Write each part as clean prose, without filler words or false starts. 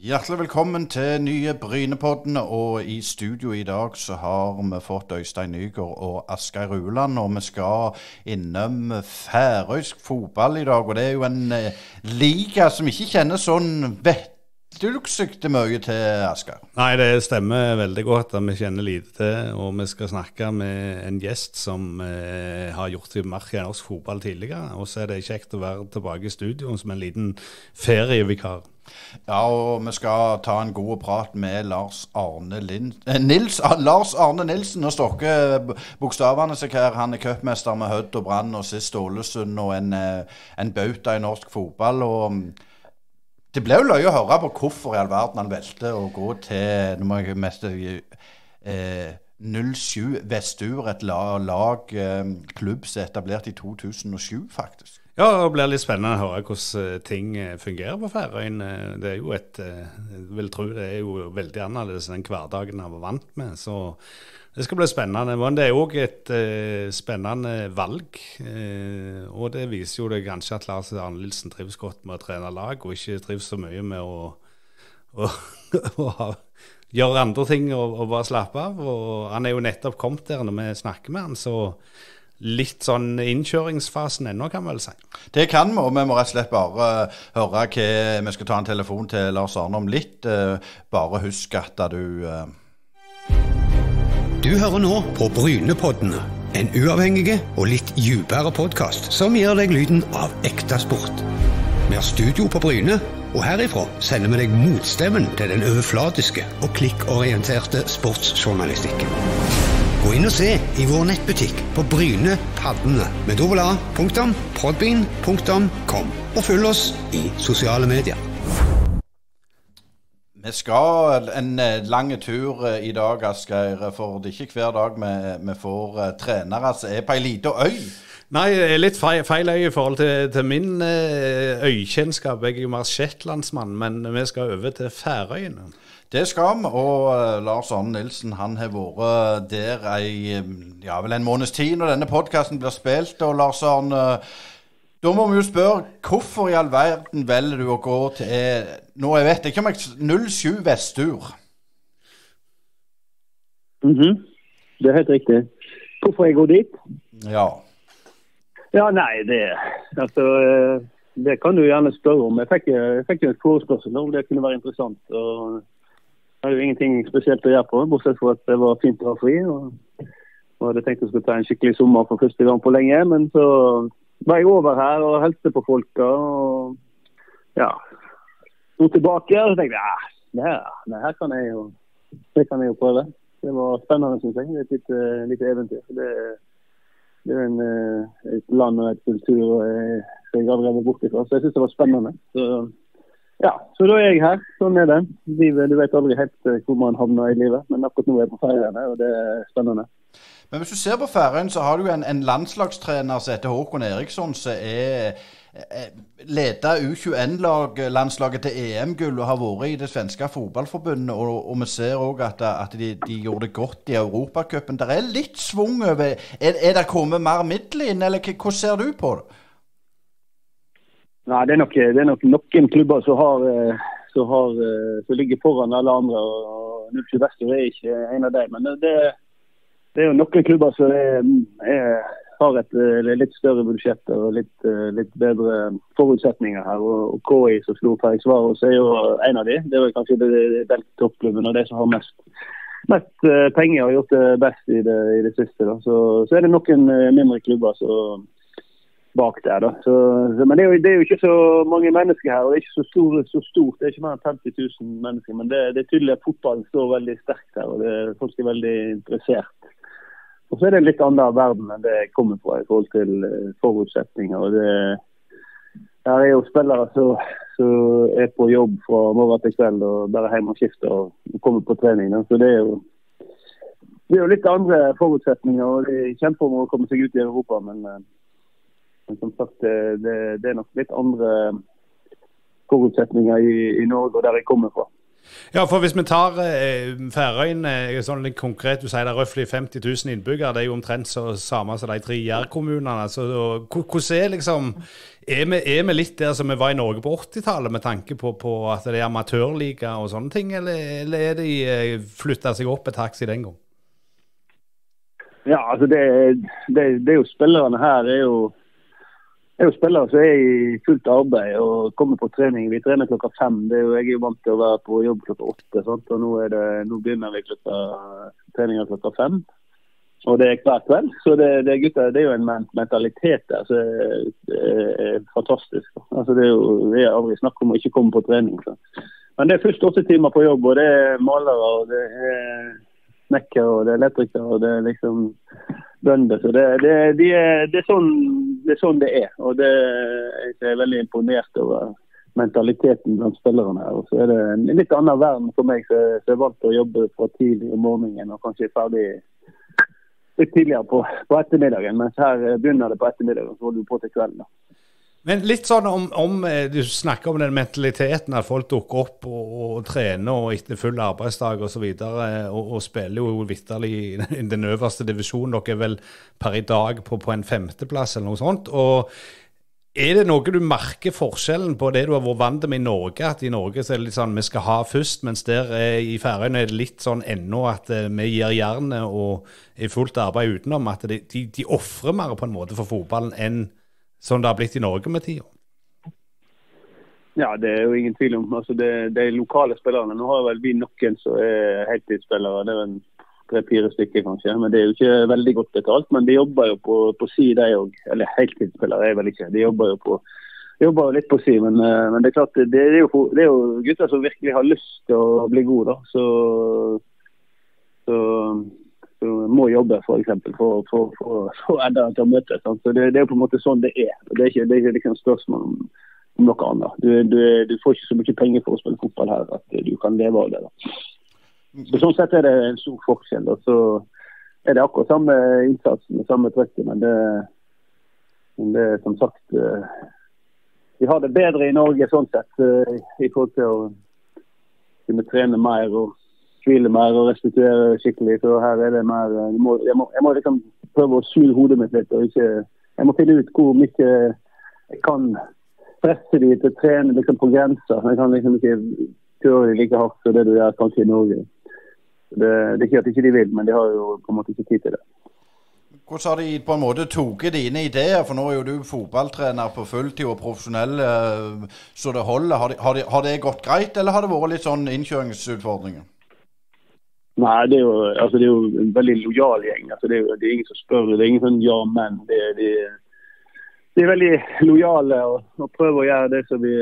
Hjertelig velkommen til nye Brynepodden, og i studio i dag så har vi fått Øystein Nygaard og Asgeir Ueland, og vi skal innom færøysk fotball i dag, og det er jo en liga som ikke kjenner sånn vettulksykte mye til Asgeir. Nei, det stemmer veldig godt at vi kjenner lite til, og vi skal snakke med en gjest som har gjort seg mark i norsk fotball tidligere, og så er det kjekt å være tilbake i studio som en liten ferievikar. Ja, og vi skal ta en god prat med Lars Arne Nilsen og stokke bokstavene seg her. Han er cupmester med Hødd og Brann og sist Ålesund og en bauta i norsk fotball. Og det ble jo løye å høre på hvorfor i all verden han velte å gå til 07 Vestur, et klubb som er etablert i 2007 faktisk. Ja, det blir litt spennende å høre hvordan ting fungerer på Færøyene. Det er jo jeg vil tro det er jo veldig annerledes enn hverdagen jeg var vant med, så det skal bli spennende. Men det er jo også et spennende valg, og det viser jo det kanskje at Lars Arne Nilsen trives godt med å trene lag, og ikke trives så mye med å gjøre andre ting og bare slappe av. Og han er jo nettopp kommet der når vi snakker med han, så litt sånn innkjøringsfasen ennå, kan vi vel si. Det kan vi, og vi må rett og slett bare høre hva vi skal ta en telefon til Lars Arne om litt. Bare husk at Du hører nå på Brynepoddene, en uavhengig og litt dypere podcast som gir deg lyden av ekte sport. Vi har studio på Bryne, og herifra sender vi deg motstemmen til den overflatiske og klikkorienterte sportsjournalistikken. Gå inn og se i vår nettbutikk på Brynepaddene med www.podbean.com og følg oss i sosiale medier. Vi skal en lang tur i dag, Asgeir, for det er ikke hver dag vi får trenere som er på en liten øy. Nei, litt feil øy i forhold til min øykjennskap. Jeg er jo mer shetlandsmann, men vi skal over til Færøyene. Det skal vi, og Lars Arne Nilsen, han har vært der vel en måneds tid når denne podcasten blir spilt. Og Lars Arne, da må vi jo spørre, hvorfor i all verden velger du å gå til, nå jeg vet ikke om 07 Vestur? Det er helt riktig. Hvorfor jeg går dit? Ja. Ja, nei, det kan du gjerne spørre om. Jeg fikk jo et forespørsel om det kunne være interessant, og jeg hadde jo ingenting spesielt å gjøre på, bortsett fra at det var fint å ha fri, og hadde tenkt å skulle ta en skikkelig sommer for første gang på lenge, men så var jeg over her og helte på folka, og ja, sto tilbake, og så tenkte jeg, her kan jeg jo prøve. Det var spennende, synes jeg. Det er et litt eventyr. Det er et land og et kultur som jeg aldri var borte fra, så jeg synes det var spennende. Så da er jeg her, sånn er det. Du vet aldri helt hvor man havner i livet, men akkurat nå er jeg på Færøyene, og det er spennende. Men hvis du ser på Færøyene, så har du en landslagstrener som heter Håkon Eriksson, som ledet U21-landslaget til EM-gull og har vært i det svenske fotballforbundet, og vi ser også at de gjorde det godt i Europacupen. Det er litt svung over. Er det kommet mer midler inn, eller hva ser du på det? Nei, det er nok noen klubber som ligger foran alle andre, og 07 Vestur er ikke en av dem. Men det er jo noen klubber som har et litt større budsjett og litt bedre forutsetninger her. Og KI som slo Fredriksvaros er jo en av de. Det er kanskje den toppklubben og det som har mest penger og gjort det best i det siste. Da. Så er det noen mindre klubber som bak der da. Men det er jo ikke så mange mennesker her, og det er ikke så stort. Det er ikke mer enn 50 000 mennesker, men det er tydelig at fotballen står veldig sterkt her, og folk er veldig interessert. Og så er det en litt annen verden enn det jeg kommer fra i forhold til forutsetninger. Og her er jo spillere som er på jobb fra morgen til kveld, og bare hjemme og skifter og kommer på trening. Da. Så det er jo litt andre forutsetninger, og det kjemper om å komme seg ut i Europa, men som sagt, det er nok litt andre forutsetninger i Norge og der jeg kommer fra. Ja, for hvis vi tar Færøyene, sånn litt konkret, du sier det er røftlig 50 000 innbyggere, det er jo omtrent så samme som de 3 jærkommunene, så hvordan liksom, er vi litt der som vi var i Norge på 80-tallet med tanke på at det er amatørliga og sånne ting, eller er de flyttet seg opp et hakk i den gang? Ja, altså det er jo spillerne her, Det er jo spillere som er i fullt arbeid og kommer på trening. Vi trener klokka 5. Jeg er jo vant til å være på jobb klokka 8. Sant? Og nå begynner vi treninger klokka 5. Og det er hver kveld. Så det er jo en mentalitet der som er fantastisk. Altså det er aldri snakk om å ikke komme på trening. Så. Men det er først 8 timer på jobb, og det er malere, og det er snekker, og det er elektrikere, og det er liksom bønder. Så det er sånn det er. Og jeg er veldig imponert over mentaliteten blant spillerne her. Og så er det en litt annen verden for meg, så jeg er vant til å jobbe fra tidlig om morgenen, og kanskje er ferdig litt tidligere på ettermiddagen. Mens her begynner det på ettermiddagen, så holder du på til kvelden da. Men litt sånn om du snakker om den mentaliteten at folk dukker opp og trener og etter full arbeidsdag og så videre, og spiller jo vitterlig i den øverste divisjonen. Dere er vel per i dag på en 5. plass eller noe sånt. Og er det noe du merker forskjellen på det du har vært vant med i Norge? At i Norge så er det litt sånn vi skal ha først, mens der i Færøyene er det litt sånn ennå at vi gir jernet og er fullt arbeid utenom. At de offrer mer på en måte for fotballen enn som det har blitt i Norge med tida? Ja, det er jo ingen tvil om. Altså de lokale spillerne. Nå har vel vi noen som er heltidsspillere. Det er vel 3-4 stykker kanskje. Men det er jo ikke veldig godt betalt. Men de jobber jo på si de også. Eller heltidsspillere er vel ikke. De jobber jo litt på si. Men det er klart, det er jo gutter som virkelig har lyst til å bli gode da. Så må jobbe for eksempel for enda til å møte. Så det er jo på en måte sånn det er. Det er ikke liksom spørsmål om noe annet. Du får ikke så mye penger for å spille fotball her at du kan leve av det da. Så sånn sett er det en stor forskjell. Og så er det akkurat samme innsatsen og samme trykket, men det er som sagt vi har det bedre i Norge sånn sett i forhold til å kunne trene mer og hvile mer og restituere skikkelig, så her er det mer, jeg må liksom prøve å skjule hodet mitt litt, og jeg må finne ut hvor mye jeg kan presse de til å trene liksom på grenser. Jeg kan liksom ikke kjøre de like hardt som det du gjør kanskje i Norge. Det er ikke at ikke de vil, men de har jo på en måte ikke tid til det. Hvordan har de på en måte toget dine ideer? For nå er jo du fotballtrener på fulltid og profesjonell, så det holder. Har det gått greit, eller har det vært litt sånn innkjøringsutfordringer? Nei, det er jo en veldig lojal gjeng. Altså, det er ingen som spør, det er ingen sånn ja-men. De er veldig lojale og prøver å gjøre det som vi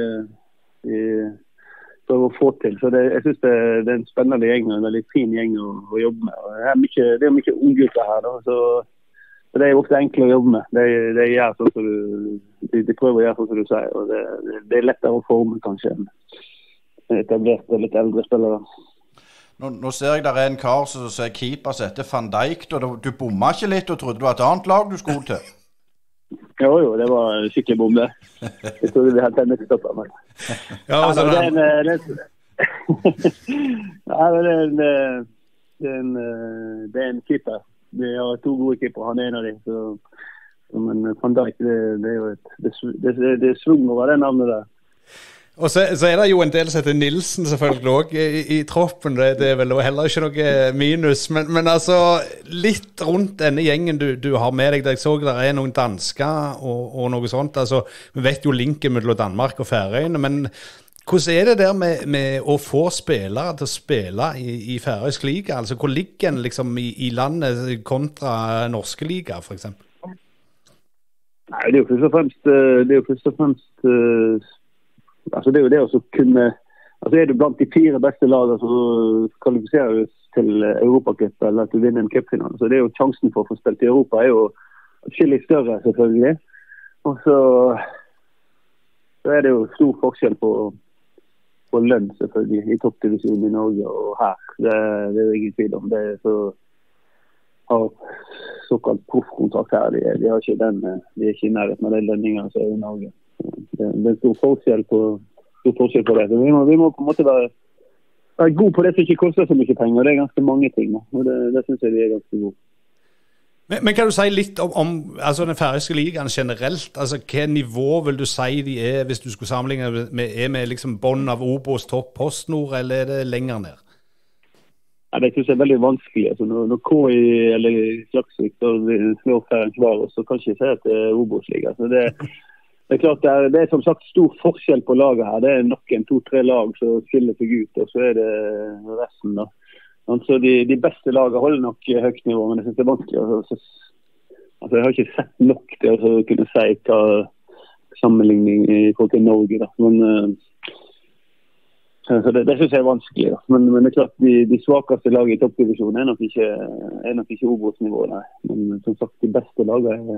prøver å få til. Så jeg synes det er en spennende gjeng og en veldig fin gjeng å jobbe med. Det er mye unggutter her, da, så det er ofte enkelt å jobbe med. De gjør sånn som de prøver å gjøre sånn som du sier, og det er lettere å forme kanskje enn etablerte litt eldre spillere. Nå ser jeg der er en kar som er keeper som heter Van Dijk, og du bomma ikke litt og trodde det var et annet lag du skulle til? Jo, det var skikkelig bom det. Jeg trodde vi hadde tennet til toppen. Ja, altså, det er en keeper. Vi har 2 gode keeper, han er en av dem. Men Van Dijk, det er jo det er svung over det navnet der. Og så er det jo en del som heter Nilsen selvfølgelig også i troppen, det er vel heller ikke noe minus, men altså litt rundt denne gjengen du har med deg, jeg så der er noen dansker og noe sånt, altså vi vet jo linken mellom Danmark og Færøyene, men hvordan er det der med å få spillere til å spille i Færøysk liga, altså hvor ligger den liksom i landet kontra norske liga for eksempel? Nei, det er jo først og fremst altså det er jo det å kunne, altså er du blant de 4 beste lagene så kvalifiserer du til Europacup eller at du vinner en cupfinale, så det er jo sjansen for å få spilt i Europa er jo atskillig større selvfølgelig, og så er det jo stor forskjell på lønn selvfølgelig i toppdivisjonen i Norge og her, det er jo ingen tvil om det, så har såkalt proffkontrakt her, de har ikke den, de er ikke i nærheten av de lønningene som er i Norge. Det er stor forskjell på det. Så vi må på en måte er god på det som ikke koster så mye penger, og det er ganske mange ting. Og det synes jeg de er ganske gode. Men kan du si litt om altså den færøyske ligaen generelt? Altså, hva nivå vil du si de er, hvis du skulle sammenligne med liksom bånd av Obos, topp, PostNord, eller er det lenger ned? Ja, det synes jeg er veldig vanskelig. Altså, når KI eller Klaksvik slår Færøyensvaret, så kan jeg ikke si at det er Obos-liga. Så det er klart, det er som sagt stor forskjell på laget her. Det er noen 2-3 lag som skiller seg ut, og så er det resten da. Altså, de beste lagene holder nok høyt nivå, men jeg synes det er vanskelig. Altså, jeg har ikke sett nok til å kunne si hva sammenligning i forhold til Norge da. Men så det synes jeg er vanskelig da. Men det er klart, de svakeste lagene i toppdivisjonen er nok ikke Obos-nivå, nei. Men som sagt, de beste lagene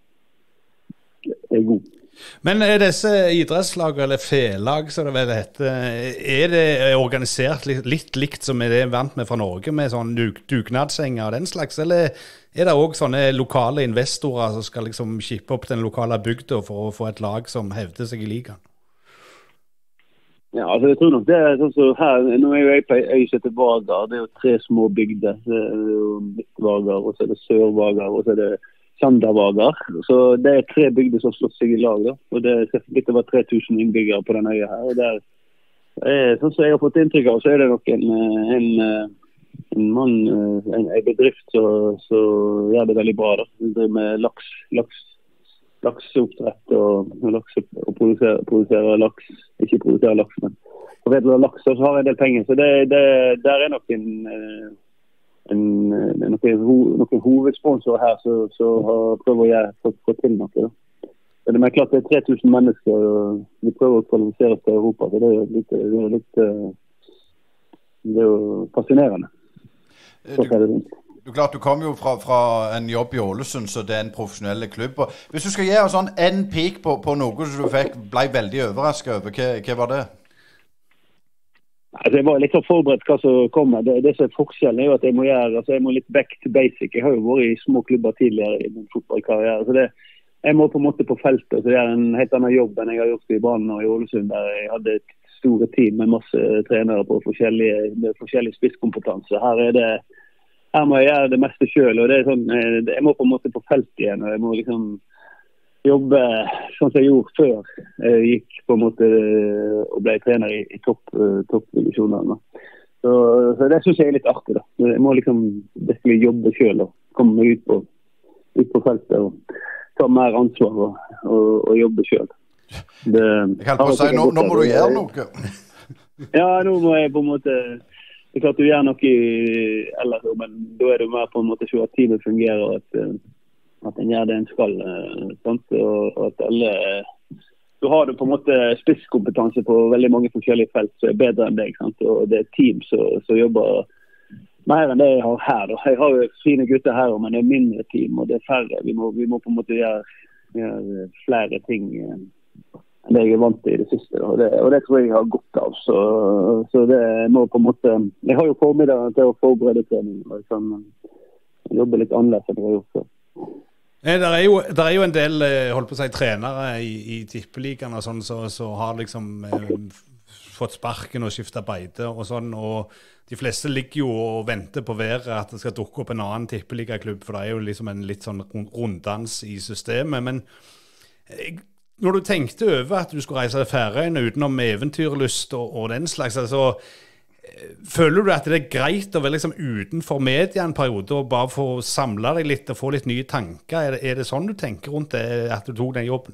er gode. Men er disse idrettslag, eller felag, som det vel heter, er det organisert litt likt som det er vant med fra Norge, med sånn dugnadssenger og den slags, eller er det også sånne lokale investorer som skal liksom kippe opp den lokale bygda for å få et lag som hevder seg i ligaen? Ja, altså jeg tror nok det er sånn som her, nå er jo jeg på øy som heter Vagar, det er jo 3 små bygder, det er jo Midt-Vagar, og så er det Sør-Vagar, og så er det Sandervagar. Så det er 3 bygder som slått seg i lag da. Og det er litt over 3000 innbyggere på denne øya her. Og det sånn som jeg har fått inntrykk av, så er det nok en mann, en bedrift som gjør det veldig bra da. De driver med lakseoppdrett og produserer laks. Ikke produserer laks, men foredler laks, og så har en del penger. Så der er nok noen hovedsponsorer her som har prøvd å få til noe da. Men det er klart det er 3000 mennesker og vi prøver å kvalifisere til Europa, så det er jo fascinerende. Klart, du kom jo fra en jobb i Ålesund, så det er en profesjonelle klubb. Og hvis du skal gi oss en pik på noe som du ble veldig overrasket over, hva var det? Altså, jeg var litt så forberedt hva som kommer. Det som er forskjellen er jo at jeg må jeg må litt back to basic. Jeg har jo vært i små klubber tidligere i min fotballkarriere, så jeg må på en måte på feltet. Så det er en helt annen jobb enn jeg har gjort i Brann og i Ålesund, der jeg hadde et store team med masse trenere på forskjellig spisskompetanse. Her må jeg gjøre det meste selv, og det er sånn, jeg må på en måte på feltet igjen, og jeg må liksom jobbe sånn som jeg gjorde før jeg gikk på en måte og ble trener i toppdivisjonene. Så det synes jeg er litt artig da. Jeg må liksom virkelig jobbe selv og komme meg ut på feltet og ta mer ansvar og jobbe selv. Jeg kan på si, nå må du gjøre noe. Ja, nå må jeg på en måte, det er klart du gjør noe ellers, men da er det mer på en måte så at teamet fungerer og at en gjør det en skal, og at alle du har på en måte spisskompetanse på veldig mange forskjellige felt som er bedre enn deg, sant? Og det er team som jobber mer enn det jeg har her da. Jeg har jo fine gutter her, men det er mindre team og det er færre. Vi må på en måte gjøre flere ting enn det jeg er vant til i det siste da. Og det tror jeg har godt av, så det må på en måte, jeg har jo formiddag til å forberede trening og jeg kan jobbe litt annerledes enn jeg har gjort før. Det er jo en del holdt på å si, trenere i tippeligaen og sånn, så har liksom fått sparken og skiftet beite og sånn, og de fleste ligger jo og venter på været at det skal dukke opp en annen tippeligaklubb, for det er jo liksom en litt sånn runddans i systemet. Men når du tenkte over at du skulle reise til Færøyene utenom eventyrlyst og den slags, altså føler du at det er greit å være liksom utenfor media en periode og bare få samle deg litt og få litt nye tanker? Er det sånn du tenker rundt det, at du tok den jobben?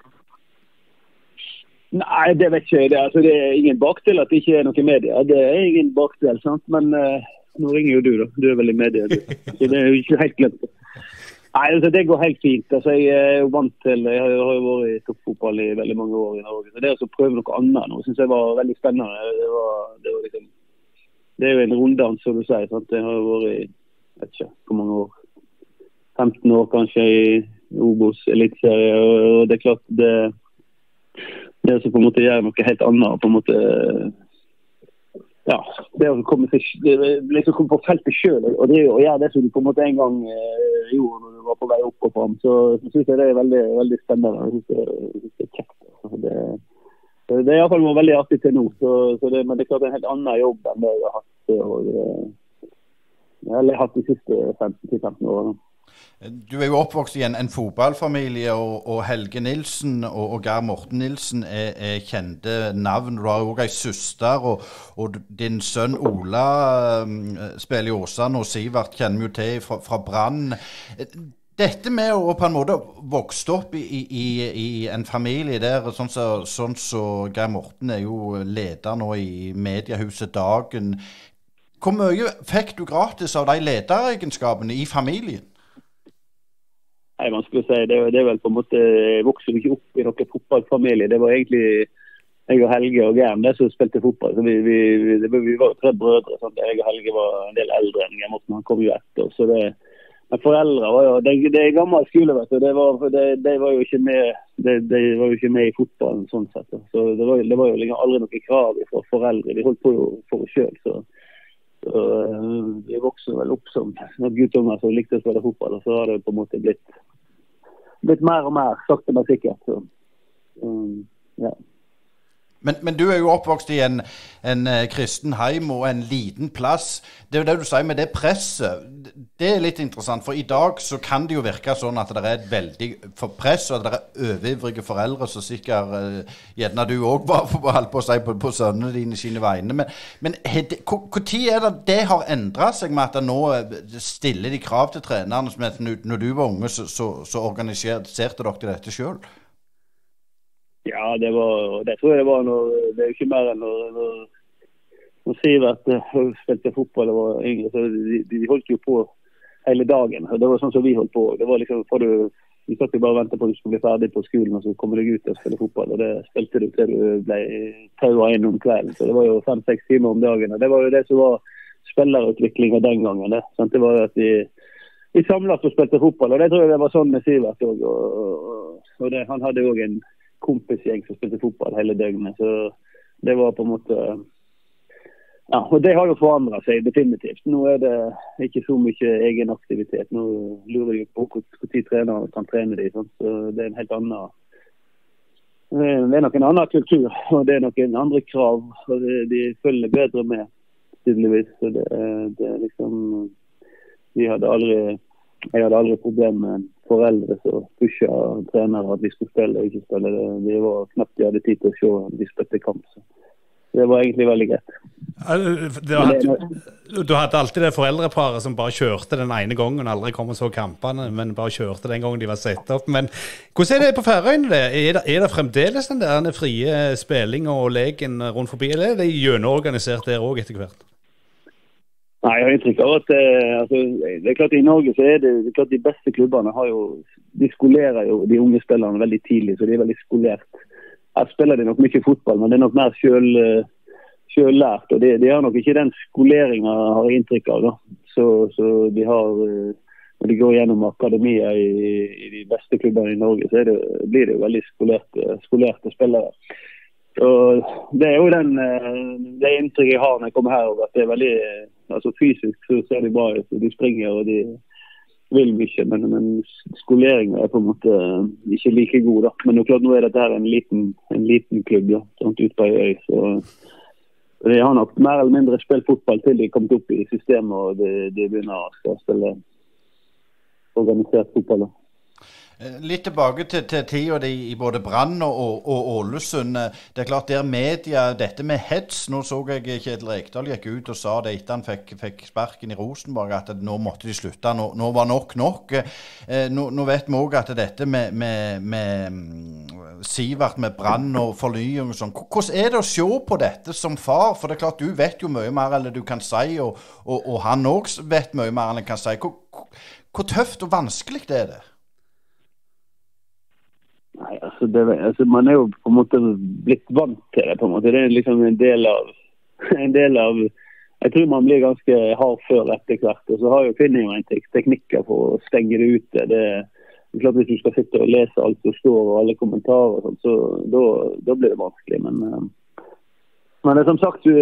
Nei, det vet jeg ikke. Det er ingen bakdel at det ikke er noe media. Det er ingen bakdel, sant? Men nå ringer jo du da. Du er vel i media, du. Så det er jo ikke helt glemt. Nei, altså, det går helt fint. Altså, jeg er jo vant til, jeg har jo vært i toppfotball i veldig mange år i Norge. Så det å prøve noe annet nå, synes jeg var veldig spennende. Det var liksom, det er jo en runddans, som du sier, sant? Jeg har jo vært i, vet ikke, hvor mange år, 15 år kanskje i Obos elitserie, og det er klart det å på en måte gjøre noe helt annet, på en måte, ja, det å komme på feltet selv, og gjøre det som du på en måte en gang gjorde når du var på vei opp og frem, så synes jeg det er veldig, veldig spennende, jeg synes det er kjekt, Det er i hvert fall veldig artig til nå, men det er klart en helt annen jobb enn det jeg har hatt, eller hatt de siste 10-15 årene. Du er jo oppvokst i en fotballfamilie, og Helge Nilsen og Geir Morten Nilsen er kjente navn. Du har jo også en søster, og din sønn Ola spiller i Åsane, og Sivert kjenner jo til fra Brann. Dette med å på en måte vokse opp i en familie der, sånn så Geir Morten er jo leder nå i mediehuset Dagen. Hvor mye fikk du gratis av de lederegenskapene i familien? Nei, man skulle si, det er vel på en måte, jeg vokste ikke opp i noen fotballfamilie. Det var egentlig jeg og Helge og Geir som spilte fotball. Så vi var 3 brødre. Sånn. Jeg og Helge var en del eldre enn Geir Morten. Han kom jo etter. Så men foreldre var jo, det er gammel skole, vet du. De var jo ikke med i fotballen sånn sett. Så det var jo liksom aldri noe krav fra foreldre. De holdt på jo for oss selv, så vi vokste vel opp som guttunger som likte å spille fotball, og så har det på en måte blitt mer og mer, sakte men sikkert. Så, ja. Men du er jo oppvokst i en kristen heim og en liten plass. Det er jo det du sier med det presset. Det er litt interessant, for i dag så kan det jo virke sånn at det er et veldig press, og at det er overivrige foreldre, så sikkert gjerne du også var holdt på å si på sønnene dine sine vegne. Men hvor tid er det har endret seg med at nå stiller de krav til trenerne, som at når du var unge, så organiserte dere dette selv? Ja, det tror jeg det var det er jo ikke mer enn når Sivert spilte fotball og var yngre, så de holdt jo på hele dagen. Det var sånn som vi holdt på. Det var liksom, vi satt jo bare og ventet på at du skulle bli ferdig på skolen, og så kommer du ut og spille fotball, og det spilte du til du ble tauet inn om kvelden. Så det var jo 5-6 timer om dagen, og det var jo det som var spillerutviklingen den gangen. Det var jo at vi samlet og spilte fotball, og det tror jeg det var sånn med Sivert også, og han hadde jo en kompisgjeng som spilte fotball hele døgnet, så det var på en måte ja, og det har jo forandret seg definitivt. Nå er det ikke så mye egen aktivitet. Nå lurer jeg på hvor tid trenere kan trene de, så det er en helt annen det er nok en annen kultur, og det er nok en andre krav, og de følger bedre med tydeligvis, så det er liksom jeg hadde aldri problem med foreldre som pushet trenere at vi skulle spille og ikke spille. Det var knapt de hadde tid til å se at vi spilte kamp. Så det var egentlig veldig greit. Du hadde alltid det foreldreparet som bare kjørte den ene gangen, aldri kom og så kampene, men bare kjørte den gangen de var satt opp. Men hvordan er det på Færøyene? Er det fremdeles den der frie spilling og leken rundt forbi, eller er det gjennomorganisert der også etter hvert? Nei, jeg har inntrykk av at det er klart i Norge så er det klart de beste klubbene de skolerer jo de unge spillerne veldig tidlig, så de er veldig skolert. Her spiller de nok mye fotball, men det er nok mer selv lært, og de har nok ikke den skoleringen har jeg inntrykk av da. Så de har, når de går gjennom akademia i de beste klubbene i Norge, så blir det jo veldig skolerte spillere. Og det er jo det inntrykket jeg har når jeg kommer her, at det er veldig fysisk så ser de bra ut, de springer og de vil mye, men skoleringen er på en måte ikke like god da. Men klart nå er dette her en liten klubb da, sånn ut på ei øy, så de har nok mer eller mindre spilt fotball til de kommet opp i systemet, og de begynner å spille organisert fotball da. Litt tilbake til tida i både Brann og Ålesund. Det er klart der media, dette med hets, nå så jeg Kjetil Rekdal gikk ut og sa det etter han fikk sparken i Rosenborg, at nå måtte de slutte, nå var nok. Nå vet vi også at dette med Sivert med Brann og fornying og sånn, hvordan er det å se på dette som far? For det er klart, du vet jo mye mer enn du kan si, og han også vet mye mer enn han kan si. Hvor tøft og vanskelig det er det? Nei, man er jo på en måte blitt vant til det, på en måte. Det er liksom en del av jeg tror man blir ganske hard før etter hvert, og så finner jo en teknikker for å stenge det ute. Det er klart hvis du skal sitte og lese alt som står og alle kommentarer og sånt, så da blir det vanskelig, men det er som sagt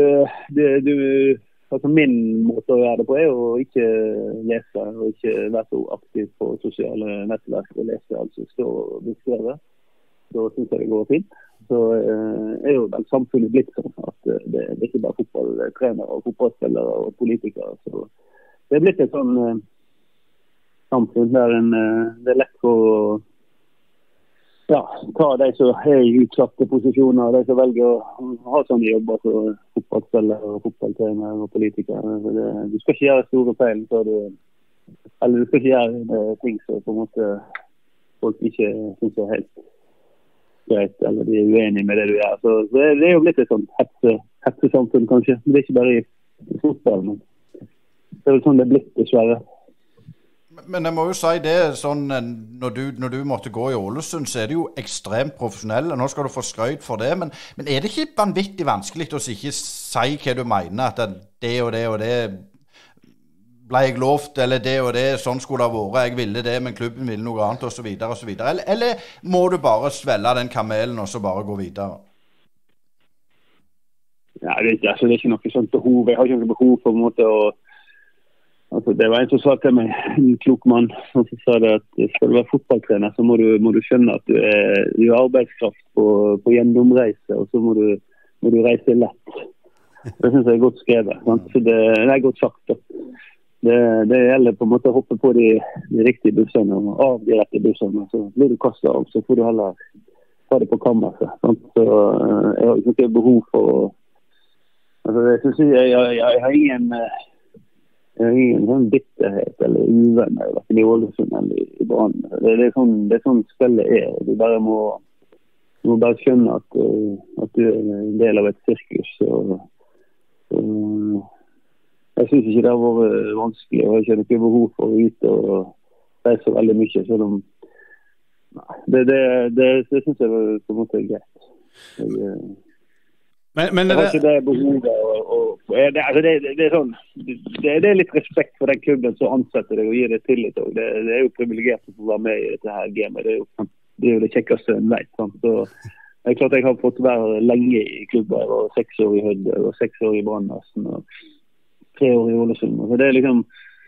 min måte å gjøre det på er å ikke lese og ikke være så aktiv på sosiale nettverk og lese alt som står og beskrevet. så synes jeg det går fint. Så jo vel samfunnet blitt sånn at det ikke bare fotballtrenere og fotballspillere og politikere. Så det blitt et sånn samfunn der det lett for å ta de som i utsatte posisjoner, de som velger å ha sånne jobber som fotballspillere og fotballtrenere og politikere. Du skal ikke gjøre store feil, eller du skal ikke gjøre ting som på en måte folk ikke synes helt greit, eller de uenige med det du gjør. Så det jo blitt et sånt hetsesamfunn kanskje. Men det ikke bare i fotball, men det sånn det blitt dessverre. Men jeg må jo si det, sånn, når du måtte gå i Ålesund, så det jo ekstremt profesjonelle. Nå skal du få skryt for det, men det ikke vanvittig vanskelig å ikke si hva du mener, at det og det og det ble jeg lovt, eller det og det, sånn skulle det ha vært, jeg ville det, men klubben ville noe annet, og så videre, og så videre. Eller må du bare svelle den kamelen, og så bare gå videre? Ja, det ikke noe sånt behov. Jeg har ikke noe behov for en måte å Altså, det var en som sa til meg, en klok mann, som sa det at skal du være fotballtrener, så må du skjønne at du er arbeidskraft på gjennomreise, og så må du reise lett. Det synes jeg godt skrevet. Sant? Så det godt sagt. Da. Det gjelder på en måte å hoppe på de riktige bussene og av de rette bussene. Så blir du kastet av, så får du heller ta det på kammerset. Sant? Så jeg har ikke behov for å... Altså, jeg synes jeg har ingen sånn bitterhet eller uvenner, hverken i Ålesund eller i Brann. Det sånn spillet Du bare må bare skjønne at du en del av et sirkus. Jeg synes ikke det har vært vanskelig, og jeg har ikke noe behov for å ut og reise veldig mye. Så det synes jeg på en måte greit. Men jeg har ikke det behovet det sånn det litt respekt for den klubben som ansetter deg og gir deg tillit og det jo privilegert å få være med i dette her gamet det jo det kjekkeste en vet sant? Så det klart jeg har fått være lenge i klubber og 6 år i Hødd og 6 år i Brann og 3 år i Ålesund så det liksom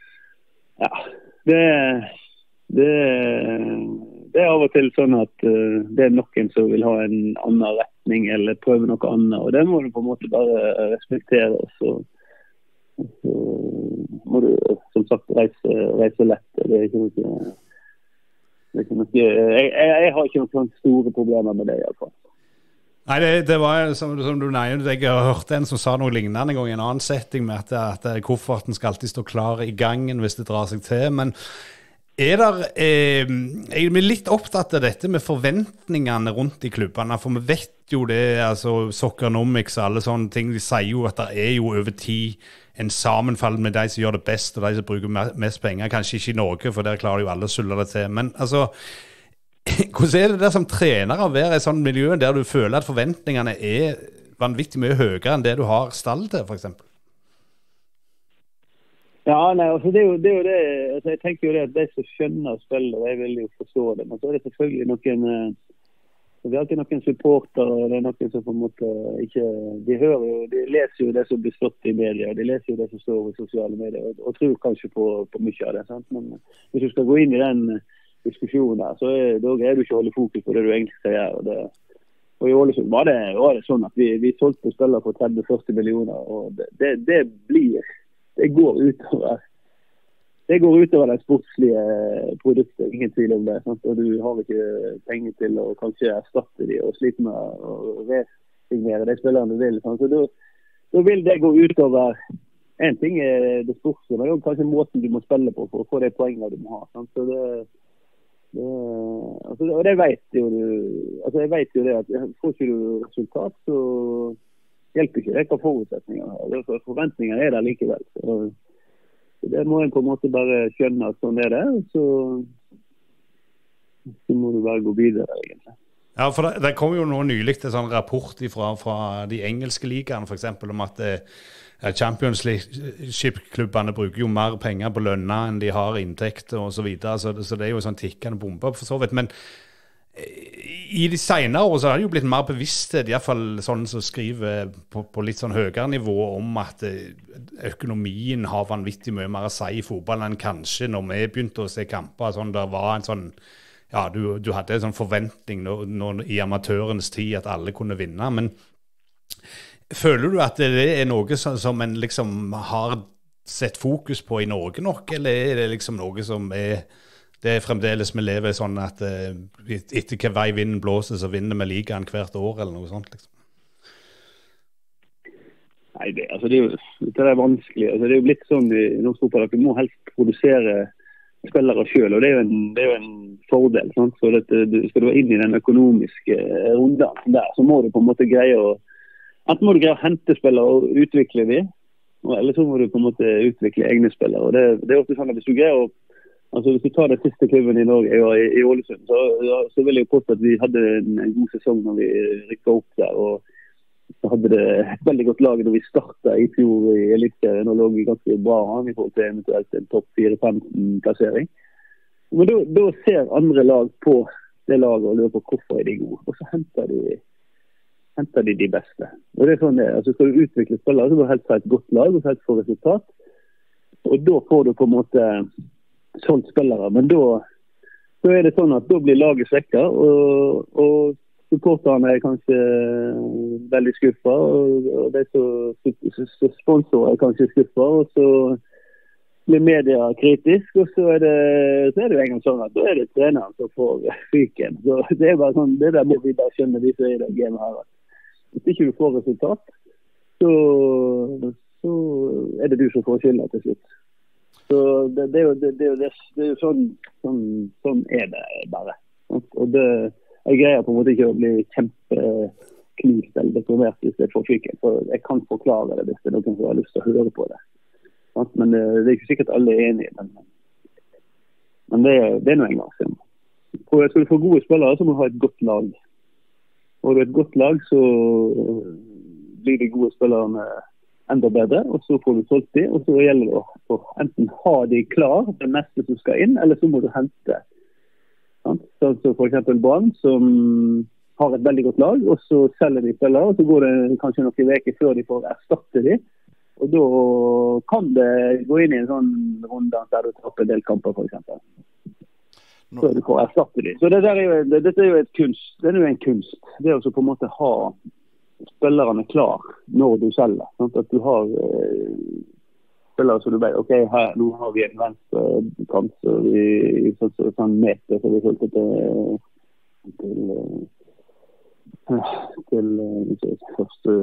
det av og til sånn at det noen som vil ha en annen retning eller prøve noe annet, og det må du på en måte bare respektere, og så må du som sagt reise lett. Det ikke noe, jeg har ikke noen store problemer med det i hvert fall. Nei, det var som du nevnte, jeg har hørt en som sa noe lignende en gang i en annen setting med at kofferten skal alltid stå klar i gangen hvis det drar seg til, men jeg er litt opptatt av dette med forventningene rundt i klubbene, for vi vet jo det, altså Soccernomics og alle sånne ting, de sier jo at det jo over tid en sammenfall med de som gjør det best, og de som bruker mest penger, kanskje ikke i Norge, for der klarer jo alle å sulle det til, men altså, hvordan det der som trener å være i sånn miljø der du føler at forventningene vanvittig mye høyere enn det du har stall til, for eksempel? Ja, nei, altså det jo det, altså jeg tenker jo det at de som skjønner spillet, de vil jo forstå det, men så det selvfølgelig noen, det alltid noen supporter, og det noen som på en måte ikke, de leser jo det som blir stått i media, de leser jo det som står i sosiale medier, og tror kanskje på mye av det, sant? Men hvis du skal gå inn i den diskusjonen der, så da greier du ikke å holde fokus på det du egentlig skal gjøre, og i Ålesund var det sånn at vi solgte spillere for 30-40 millioner, og det blir det går utover det sportslige produktet, ingen tvil om det, sant? Og du har ikke penger til å kanskje erstatte de og slite med å resignere de spillerne du vil, sant? Så da vil det gå utover en ting det sportslige, men det kanskje måten du må spille på for å få de poengene du må ha, sant? Så og det vet jo du, altså jeg vet jo det at får ikke du resultat, så hjelper ikke det hva forutsetninger har. Forventninger der likevel. Så det må en på en måte bare skjønne at sånn det, så må du bare gå videre egentlig. Ja, for det kom jo nå nylig en sånn rapport fra de engelske ligaene, for eksempel, om at Championship-klubbene bruker jo mer penger på lønna enn de har inntekt og så videre, så det jo sånn tikkende bombe for så vidt, men i de senere år så har det jo blitt mer bevissthet, i hvert fall sånn som skriver på litt sånn høyere nivå om at økonomien har vanvittig mye mer å si i fotball enn kanskje når vi begynte å se kamper, sånn der var en sånn ja, du hadde en sånn forventning i amatørenes tid at alle kunne vinne, men føler du at det noe som en liksom har sett fokus på i Norge nok, eller det liksom noe som det fremdeles vi lever sånn at etter hva vei vinden blåser, så vinner vi ligaen hvert år, eller noe sånt liksom? Nei, det er vanskelig. Altså, det er jo blitt sånn i norsk fotball at du må helst produsere spillere selv, og det er jo en fordel, sant? For skal du være inn i den økonomiske runden der, så må du på en måte greie å hente spillere og utvikle dem, eller så må du på en måte utvikle egne spillere. Og det er ofte sånn at hvis du greier hvis du tar den siste klubben i Norge, i Ålesund, så vil jeg påstå at vi hadde en god sesong når vi rykket opp der, og så hadde det et veldig godt lag når vi startet i fjor i Eliteserien, og lå vi ganske bra an i forhold til eventuelt en topp 4-15 plassering. Men da ser andre lag på det laget og lurer på hvorfor de gode, og så henter de beste. Og det er sånn det. Altså skal du utvikle spillere, så må du helst ha et godt lag og helst få resultat. Og da får du på en måte solgt spillere. Men da er det sånn at da blir laget svekket, og supporterne er kanskje veldig skuffet, og de som sponsorer er kanskje skuffet, og så blir media kritisk, og så er det jo en gang sånn at da er det treneren som får fyken. Så det er bare sånn, det der må vi bare skjønne de som er i det gamet her. Hvis ikke du får resultat, så er det du som får skylda til slutt. Så det er jo sånn er det bare. Og jeg greier på en måte ikke å bli kjempeknust eller deprimert hvis jeg får fyken, for jeg kan forklare det hvis det er noen som har lyst til å høre på det. Men det er ikke sikkert alle er enige, men det er noe en gang siden. Og skal du få gode spillere, så må du ha et godt lag. Og du har et godt lag, så blir de gode spillerne enda bedre, og så får du solgt de, og så gjelder det å enten ha de klar, det neste som skal inn, eller så må du hente. Så for eksempel Brann, som har et veldig godt lag, og så selger de spillere, og så går det kanskje noen veker før de får erstatte de, og da kan det gå inn i en sånn runde der du tapper en del kamper, for eksempel. Så du får erstatte de. Så dette er jo et kunst. Det er jo en kunst. Det er også på en måte ha spillerne klar når du selger. Sånn at du har spillere så du vet, ok, nå har vi en venstre kant, så vi sånn meter, så vi følte til første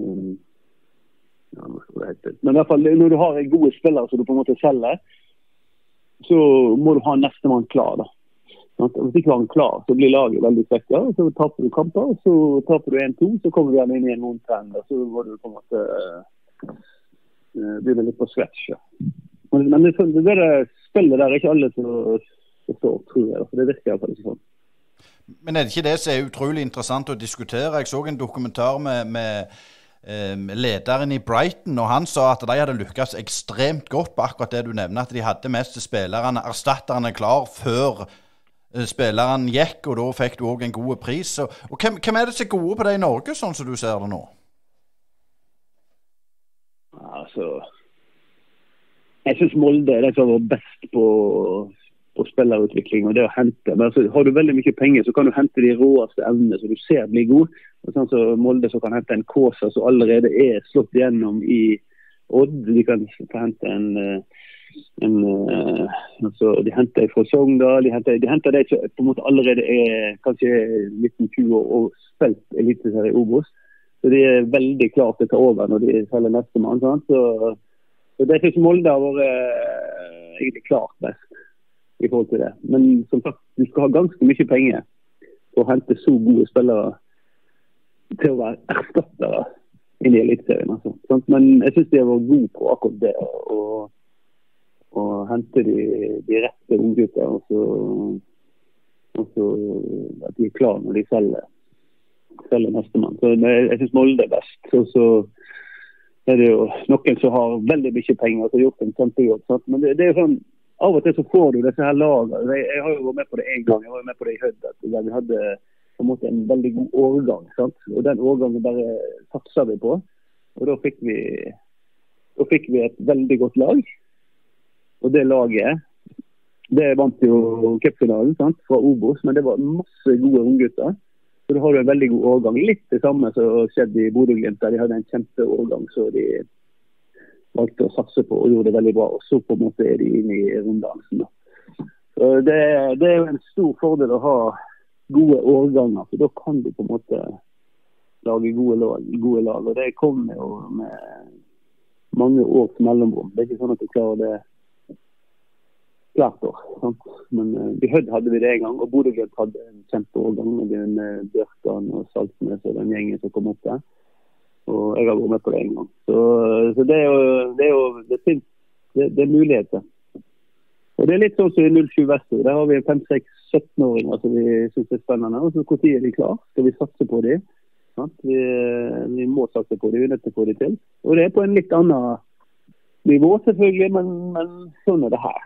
men i hvert fall når du har gode spillere så du på en måte selger, så må du ha neste mann klar da. Hvis ikke var han klar, så blir laget veldig svekket, og så taper du kamper, og så taper du 1-2, så kommer du gjerne inn i en noen-trend, og så må du på en måte begynne litt på scratch. Ja. Men det spillet der er ikke alle som forstår, tror jeg, for det virker i hvert fall ikke sånn. Men er det ikke det som er utrolig interessant å diskutere? Jeg så en dokumentar med lederen i Brighton, og han sa at de hadde lykkes ekstremt godt på akkurat det du nevner, at de hadde mest spillerne, erstatterne klar før spilleren gikk, og da fikk du også en god pris. Og hvem er det som er gode på det i Norge, sånn som du ser det nå? Altså, jeg synes Molde er det som var best på spillerutvikling, og det å hente. Men altså, har du veldig mye penger, så kan du hente de råeste evnene som du ser blir god. Og sånn som Molde så kan hente en Kåsa som allerede er slått gjennom i Odd. De kan hente altså, de henter fra Sogndal, de henter de som på en måte allerede er kanskje 19-20 år og spilt eliteserie i Obos. Så de er veldig klare til å ta over når de selger neste mann. Så det synes Molde har vært egentlig klart best i forhold til det. Men som sagt, du skal ha ganske mye penger for å hente så gode spillere til å være erstattere inn i eliteserien. Altså. Men jeg synes de har vært gode på akkurat det, og hente de rette unggutter, og så at de er klare når de selger neste mann. Så jeg synes Molde er best. Og så er det jo noen som har veldig mye penger og har gjort en kjempejobb. Men det er jo sånn, av og til så får du disse her lagene. Jeg har jo vært med på det en gang, jeg var med på det i Hødd, der vi hadde på en måte en veldig god årgang, sant? Og den årgangen bare satset vi på, og da fikk vi et veldig godt lag. Og det laget Det vant jo cupfinalen, sant, fra Obos, men det var masse gode unggutter. Så da har du en veldig god årgang. Litt det samme som skjedde i Bodø/Glimt, der de hadde en kjempeårgang, så de valgte å satse på og gjorde det veldig bra. Og så på en måte er de inne i runddansen. Så det er jo en stor fordel å ha gode årganger, for da kan du på en måte lage gode lag. Og det kommer jo med mange års mellomrom. Det er ikke sånn at du klarer det hvert år. Sant? Men i Hødd hadde vi det en gang, og Bodø/Glimt hadde en kjempeårgang med Bjørkan og Saltnes og den gjengen som kom opp der. Og jeg har vært med på det en gang. Så det er muligheter. Og det er litt sånn som i 07 Vestre. Der har vi 5-6-17-åringer som vi synes er spennende. Og så hvor tid er de klar? Skal vi satse på dem? Vi må satse på dem, vi er nødt til å få dem til. Og det er på en litt annen nivå selvfølgelig, men sånn er det her.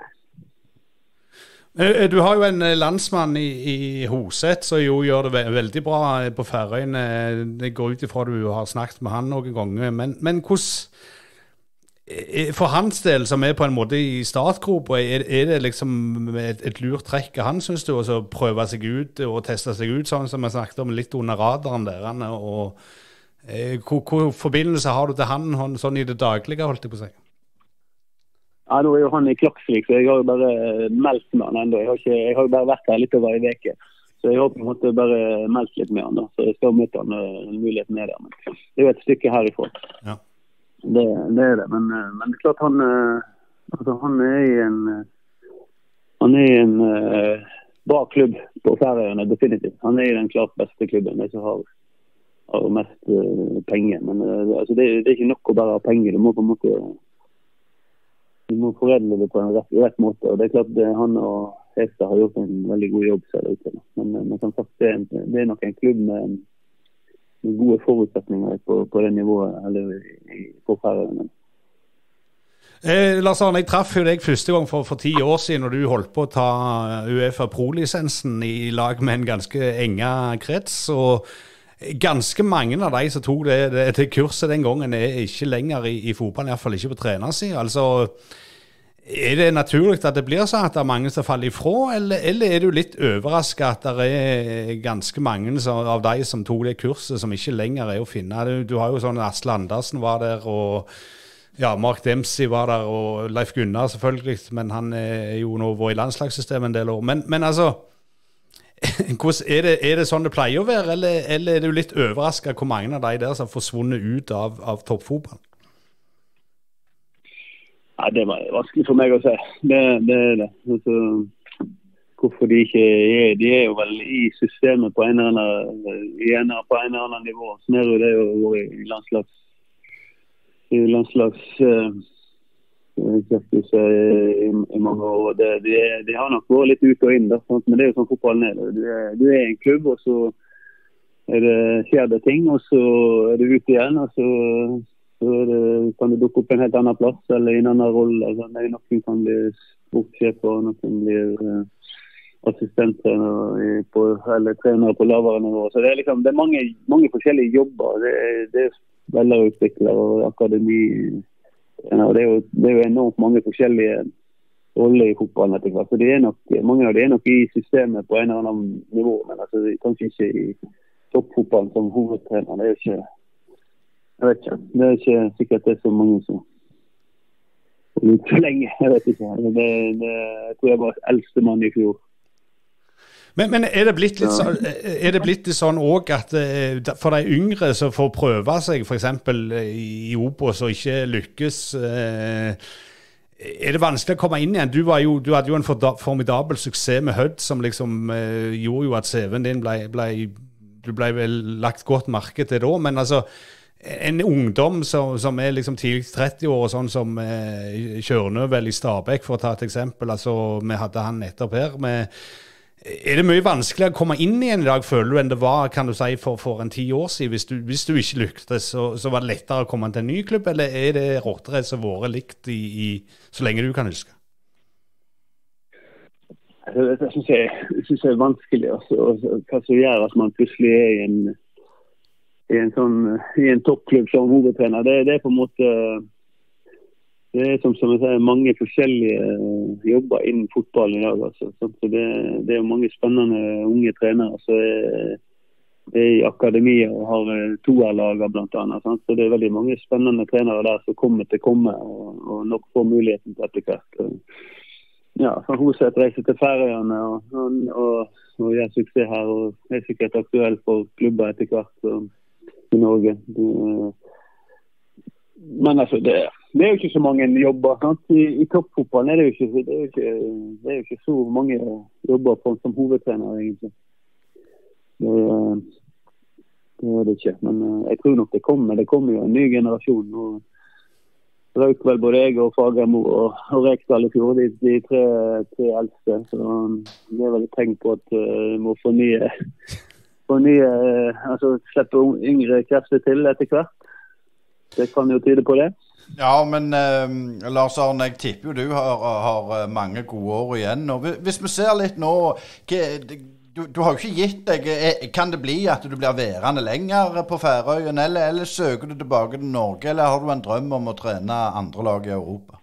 Du har jo en landsmann i Hoset som jo gjør det veldig bra på Færøyene. Det går ut ifra du har snakket med han noen ganger. Men hvordan, for hans del som på en måte i startgropa, er det liksom et lurt trekk av han, synes du, å prøve seg ut og teste seg ut, sånn som vi snakket om litt under radaren der? Og hvor forbindelse har du til han sånn i det daglige, holdt jeg på å si? Ja, nå er jo han i Klaksvik, så jeg har jo bare meldt med han enda. Jeg har jo bare vært her litt over en veke. Så jeg har på en måte bare meldt litt med han da. Så jeg skal møte han en mulighet med det. Men det er jo et stykke herifra. Ja. Det er det. Men det er klart han er i en bra klubb på Færøyene, definitivt. Han er i den klart beste klubben, det som har mest penger. Men altså, det er ikke nok å bare ha penger. Du må på en måte foredle det på en rett måte, og det er klart at han og Hestad har gjort en veldig god jobb ser det ut. Men som sagt, det er nok en klubb med gode forutsetninger på det nivået, eller på Færøyene. Lars Arne, jeg traff jo deg første gang for 10 år siden, når du holdt på å ta UEFA Pro-lisensen i lag med en ganske enga krets, og ganske mange av de som tok det kurset den gangen ikke lenger i fotball, i hvert fall ikke på trenersiden. Altså, er det naturlig at det blir sånn at det er mange som faller ifra, eller er du litt overrasket at det er ganske mange av de som tok det kurset som ikke lenger å finne? Du har jo sånn Asle Andersen var der, og ja, Mark Dempsey var der, og Leif Gunnar selvfølgelig, men han jo nå vært i landslagssystemet en del år. Men altså, er det sånn det pleier å være, eller er du litt overrasket hvor mange av de der som har forsvunnet ut av toppfotball? Ja, det var vanskelig for meg å si. Det er det. Altså, hvorfor de ikke de er jo vel i systemet på en eller annen nivå. Snero det er jo i landslags i mange år. De har nok vært litt ut og inn, da, men det er jo sånn fotballen er. Du er i en klubb, og så skjer det ting, og så er du ute igjen, og så kan du dukke opp en helt annen plass, eller i en annen rolle. Noen kan bli sportssjef, og noen blir assistenttrener eller trener på lavere nivå. Så det er mange forskjellige jobber. Det er spillerutvikler og akademi. Og det er jo enormt mange forskjellige roller i fotballen etter hvert. Så mange av de er nok i systemet på en eller annen nivå, men altså, kanskje ikke i toppfotballen som hovedtrener. Det er jo ikke, jeg vet ikke, det er ikke sikkert det er så mange som litt for lenge, jeg vet ikke. Jeg tror jeg var eldste mann i fjor. Men er det blitt litt sånn også at for de yngre som får prøve seg for eksempel i Obos og ikke lykkes, er det vanskelig å komme inn igjen? Du hadde jo en formidabel suksess med Hødd som liksom gjorde jo at CV-en din ble vel lagt godt merke til da, men altså en ungdom som er liksom tidlig 30 år, sånn som Kjørnøvel i Stabæk, for å ta et eksempel, altså vi hadde han nettopp her, er det mye vanskeligere å komme inn igjen i dag, føler du, enn det var, kan du si, for en 10 år siden? Hvis du ikke lyktes, så var det lettere å komme til en ny klubb, eller er det råttere som har vært likt så lenge du kan huske? Jeg synes det er vanskelig, altså, hva som gjør at man plutselig er i en toppklubb som hovedtrener. Det er på en måte det som jeg sier, mange forskjellige jobber innen fotballen i dag. Altså. Så det jo mange spennende unge trenere som i akademiet og har toerlager blant annet. Sant? Så det veldig mange spennende trenere der som kommer til å komme og nok får muligheten til etter hvert. Ja, for Hoseth reiser til Færøyene og gjør suksess her, og det sikkert aktuelt for klubber etter hvert i Norge. Men altså, det jo ikke så mange jobber. Sant? I toppfotballen det jo ikke så mange jobber som hovedtrener egentlig. Det det ikke, men jeg tror nok det kommer jo en ny generasjon. Og røk vel både jeg og Fagermo og Rekdal i fjor, de tre eldste, så det vel et tegn på at vi må få nye, altså slippe yngre krefter til etter hvert. Det kan jo tyde på det. Ja, men Lars Arne, jeg tipper jo du har mange gode år igjen. Og hvis vi ser litt nå, du har jo ikke gitt deg, kan det bli at du blir værende lenger på Færøyen, eller søker du tilbake til Norge, eller har du en drøm om å trene andre lag i Europa?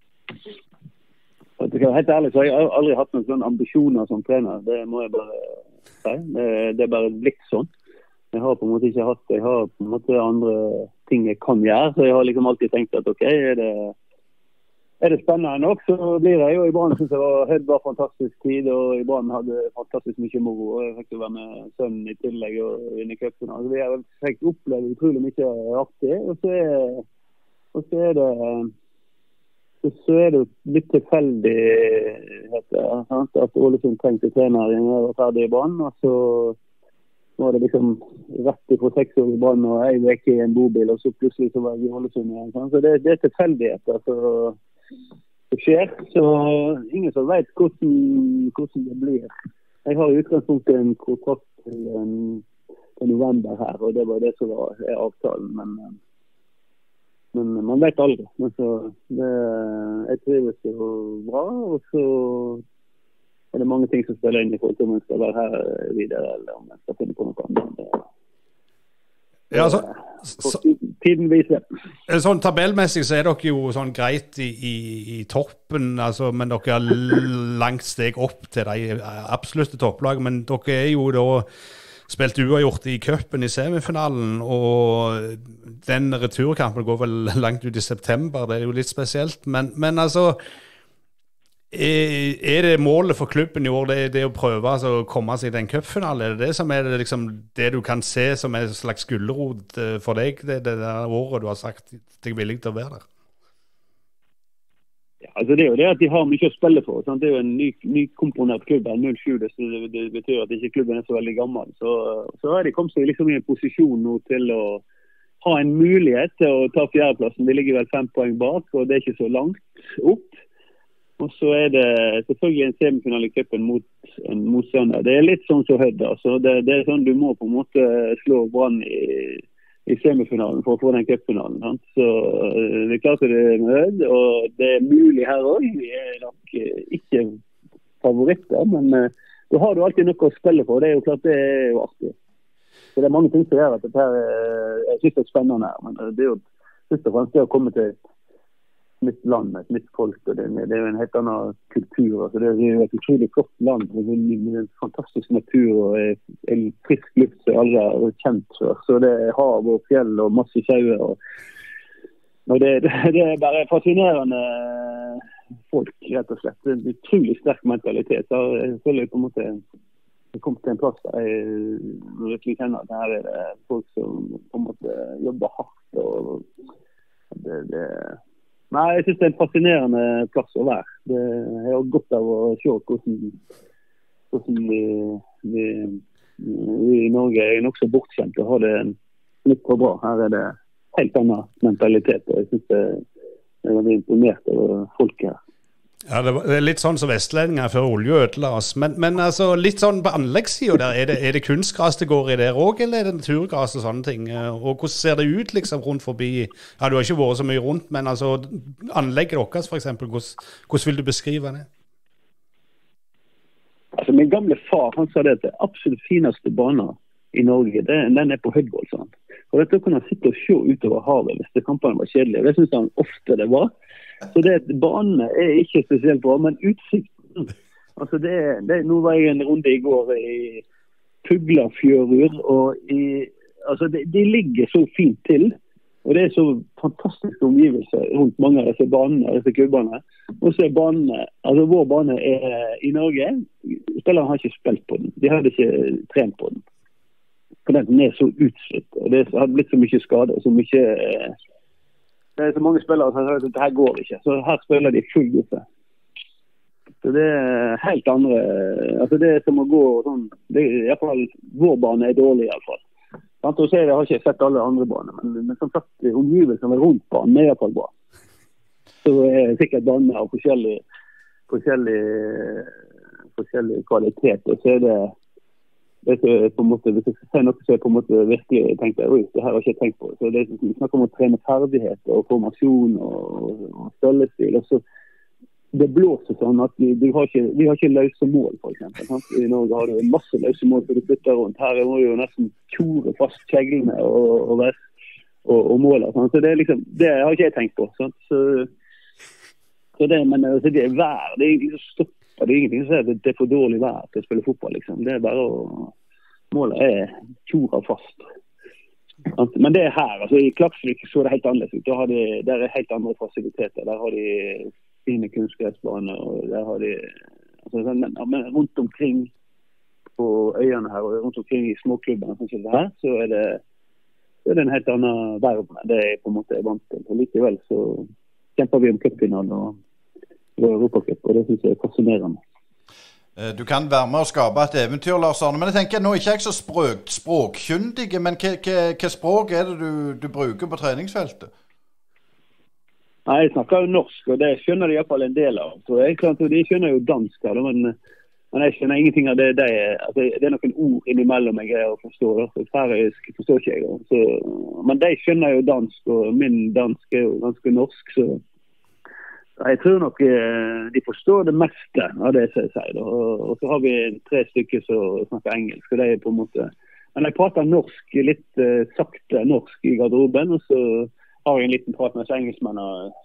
Helt ærlig så har jeg aldri hatt noen sånne ambisjoner som trener, det må jeg bare si. Det bare blitt sånn. Jeg har på en måte ikke hatt det. Jeg har på en måte andre ting jeg kan gjøre, så jeg har liksom alltid tenkt at ok, er det spennende nok, så blir jeg jo i Brann. Jeg synes det var fantastisk tid, og i Brann hadde fantastisk mye moro, og jeg fikk være med sønnen i tillegg og vinne cupen. Altså, vi har fikk oppleve utrolig mye artig, og så er det litt tilfeldig at Ålesund trengte trener når jeg var ferdig i Brann, og så var det liksom rett fra 6 år i Brann, og jeg var ikke i en bobil, og så plutselig så var jeg i Ålesund igjen. Så det tilfeldigheter, så det skjer, så ingen som vet hvordan det blir. Jeg har i utgangspunktet en kontrakt til november her, og det var det som var avtalen, men man vet aldri. Men så, jeg trives jo bra, og så det mange ting som spiller inn i forhold til om man skal være her videre, eller om man skal finne på noe annet. Ja, tiden viser. Sånn tabellmessig så dere jo sånn greit i toppen, altså, men dere langt steg opp til de absolutte topplag, men dere jo da spilt uavgjort i cupen i semifinalen, og den returkampen går vel langt ut i september, det jo litt spesielt, men altså det målet for klubben i år, det å prøve altså, å komme seg i den cupfinalen? Det som liksom, det du kan se som en slags gullerod for deg, det der året du har sagt deg villig til å være der? Ja, altså det jo det at de har mye å spille for. Sant? Det jo en ny komponert klubb, 07, det betyr at ikke klubben så veldig gammel. Så har de kommet seg liksom i en posisjon nå til å ha en mulighet til å ta fjerdeplassen. De ligger vel 5 poeng bak, og det ikke så langt opp. Og så det selvfølgelig en semifinale i cupen mot en motstander. Det litt sånn som Hødd. Altså. Det sånn du må på en måte slå Brann i semifinalen for å få den cupfinalen. Sant? Så det klart det med Hødd, og det mulig her også. Vi nok ikke favoritter, men da har du alltid noe å spille for. Det jo klart det jo artig. Så det mange ting som gjør at dette her, jeg synes det spennende her, men det jo først og fremst det å komme til nytt land, et nytt folk, og det jo en helt annen kultur. Altså det jo et utrolig flott land med en fantastisk natur og en frisk luft som alle har kjent før. Så det hav og fjell og masse sjauer. Og det bare fascinerende folk, rett og slett. En utrolig sterk mentalitet. Så jeg føler på en måte jeg kom til en plass der jeg virkelig kjenner at her det folk som på en måte jobber hardt, og nei, jeg synes det en fascinerende plass å være. Jeg har godt av å se hvordan vi i Norge nok så bortskjemt og har det litt for bra. Her det helt annen mentalitet, og jeg synes jeg er imponert over folket her. Ja, det litt sånn som vestlendinger før olje ødela oss, men altså litt sånn på anleggssiden der, det kunstgras det går i der også, eller det naturgras og sånne ting? Og hvordan ser det ut liksom rundt forbi? Ja, du har ikke vært så mye rundt, men altså anlegget deres for eksempel, hvordan vil du beskrive det? Altså min gamle far, han sa det at det absolutt fineste banen i Norge, den på Hødvold, sant? Og dette kunne han sitte og se utover havet hvis det kampene var kjedelige. Det synes han ofte det var. Så banene ikke spesielt bra, men utsikten. Altså nå var jeg en runde i går i Fuglafjørur, og altså de ligger så fint til. Og det så fantastiske omgivelser rundt mange av disse banene, disse klubbene. Og så banene, altså vår bane i Norge, spillerne har ikke spilt på den. De hadde ikke trent på den. For den så utslitt, og det hadde blitt så mye skade, så mye... Det så mange spillere som har sagt at dette går ikke. Så her spiller de full gutte. Så det helt andre... Altså det som å gå sånn... I hvert fall, vår bane dårlig i hvert fall. Sant, og så jeg har ikke sett alle andre baner, men som sagt, omgivelsene rundt banen i hvert fall bra. Så sikkert banen har forskjellig kvalitet, og så det på en måte, hvis jeg ser noe så på en måte virkelig tenkte oi, det her har jeg ikke tenkt på. Så det snakker om å trene ferdigheter og formasjon og støllestil, og så det blåser sånn at vi har ikke løse mål, for eksempel. Sant? I Norge har du masse løse mål for du flytter rundt. Her må jo nesten tjore fast kjeglene og måler. Sant? Så det det har ikke jeg tenkt på. Sant? Så det, men altså, det vær, det ingenting som stopper. Det ingenting som sier at det for dårlig vær til å spille fotball, liksom. Det bare målet tjore fast. Sant? Men det her, altså i Klaksvik så det helt annerledes ut. Der helt andre fasiliteter. Der har de fine kunstgressbaner, og der har de altså, men rundt omkring på øyene her, og rundt omkring i småklubbene sånn som det her, så det en helt annen verden enn det jeg på en måte vant til. Og likevel så kjemper vi om cupfinalen og Europacup, og det synes jeg fascinerende. Du kan være med og skape et eventyr, Lars Arne, men jeg tenker, nå ikke jeg så språkkyndige, men hva språk det du bruker på treningsfeltet? Nei, jeg snakker jo norsk, og det skjønner de i hvert fall en del av. Så de skjønner jo dansk, men jeg skjønner ingenting av det. Altså, det noen ord innimellom jeg greier å forstå. Færøysk forstår ikke jeg. Så, men de skjønner jo dansk, og min dansk jo ganske norsk. Så jeg tror nok de forstår det meste av det jeg sier. Og så har vi 3 stykker som snakker engelsk, og det på en måte... Men jeg prater norsk, litt sakte norsk i garderoben, og så har jeg en liten prat med engelskmenn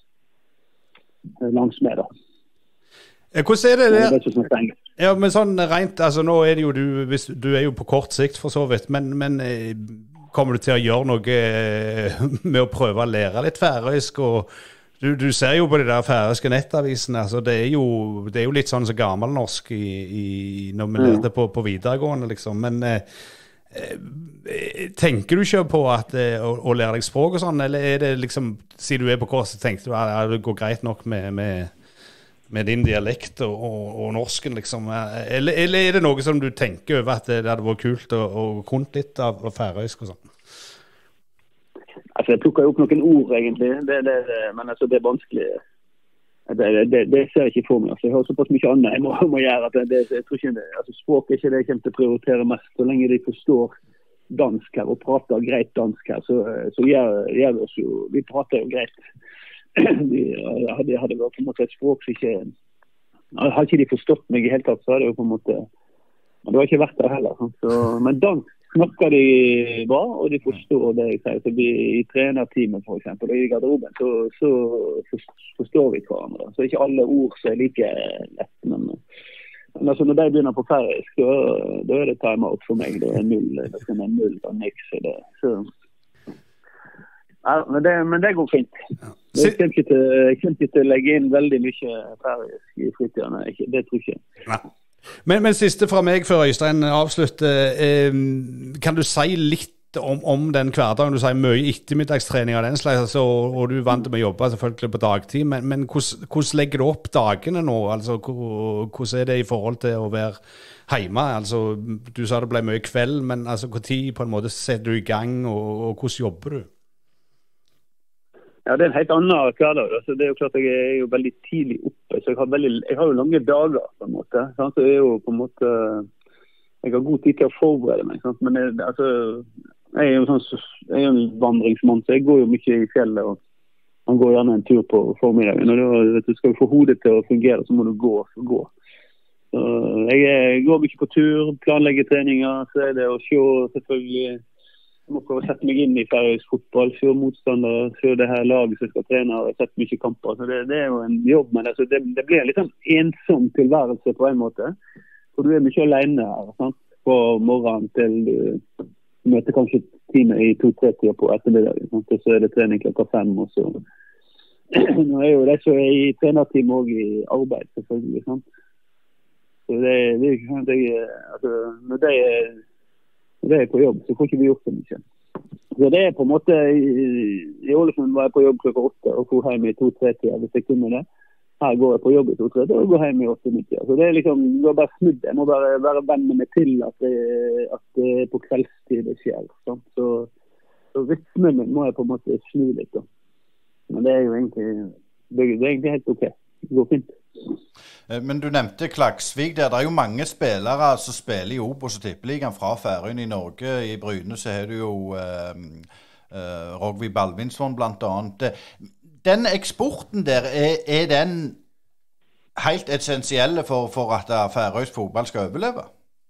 langs med da. Hvordan det der? Ja, men sånn rent, altså nå det jo du jo på kort sikt for så vidt, men kommer du til å gjøre noe med å prøve å lære litt færøysk, og du ser jo på de der færøyske nettavisene, altså det jo litt sånn så gammelnorsk når vi lærte på videregående liksom, men tenker du ikke på at å lære deg språk og sånn, eller det liksom, siden du på kurs, tenkte du at det går greit nok med din dialekt og norsken liksom, eller det noe som du tenker over at det hadde vært kult å kunne litt av færøysk og sånn? Altså, jeg plukker jo opp noen ord egentlig, men altså det vanskelig. Det ser jeg ikke for meg. Altså, jeg har såpass mye annet jeg må gjøre at jeg tror ikke altså, språk ikke det jeg kommer til å prioritere mest. Så lenge de forstår dansk her og prater greit dansk her, så gjør vi oss jo, vi prater jo greit. Det hadde vært på en måte et språk som ikke har ikke de forstått meg i hele tatt, så hadde det jo på en måte men det har ikke vært der heller. Så, men dansk snakker de bra, og de forstår det jeg sier. Så i trenerteamet for eksempel, og i garderoben, så forstår vi hverandre. Så ikke alle ord så like lett, men altså når de begynner på færøysk, da det time-out for meg. Det null, null og niks. Ja, men det går fint. Jeg kommer ikke til å legge inn veldig mye færøysk i fritiden. Det tror jeg ikke. Ja. Men siste fra meg før Øystein avslutter, kan du si litt om den hverdagen? Du sier mye ettermiddagstrening av den slags, og du vant med å jobbe selvfølgelig på dagtid, men hvordan legger du opp dagene nå? Altså, hvordan det i forhold til å være hjemme? Altså, du sa det ble mye kveld, men altså, hvor tid på en måte setter du i gang, og hvordan jobber du? Ja, det en helt annen hverdag. Altså, det jo klart jeg jo veldig tidlig oppe, så jeg har jo lange dager på en måte. Sant? Så jeg jo på en måte, jeg har god tid til å forberede meg. Sant? Men jeg jo en vandringsmann, så jeg går jo mye i fjellet, og man går gjerne en tur på formiddagen. Og du skal jo få hodet til å fungere, så må du gå. Så jeg går mye på tur, planlegger treninger, så det å se selvfølgelig må prøve å sette meg inn i færøysk fotball, se motstandere, se det her laget som skal trene, og sette mye kamper. Så det jo en jobb, men altså, det blir en litt sånn ensom tilværelse på en måte. For du mye alene her, sant? Fra morgenen til du møter kanskje time i 2-3 på ettermiddag, sant? Og så det trening klokka 5, og så... Nå jo det så i trenerteam også i arbeid, selvfølgelig, sant? Så det ikke sånn at altså, når det på jobb, så får ikke vi gjort så mye. Så det på en måte, i Ålesund var jeg på jobb klokka 8 og går hjem i 2-3 hvis jeg kunne det. Her går jeg på jobb i 2-3 og går hjem i 8-9. Så det liksom, det var bare snudd. Jeg må bare venne meg til at det på kveldstid det skjer. Sant? Så rytmen min må jeg på en måte snu litt. Da. Men det jo egentlig, det egentlig helt ok. Det går fint. Men du nevnte Klaksvik der. Det jo mange spillere som spiller i Obos og Tippeligaen fra Færøyene i Norge. I Bryne så har du jo Rogvi Balvinsson blant annet. Den eksporten der, den helt essensielle for at færøysk fotball skal overleve?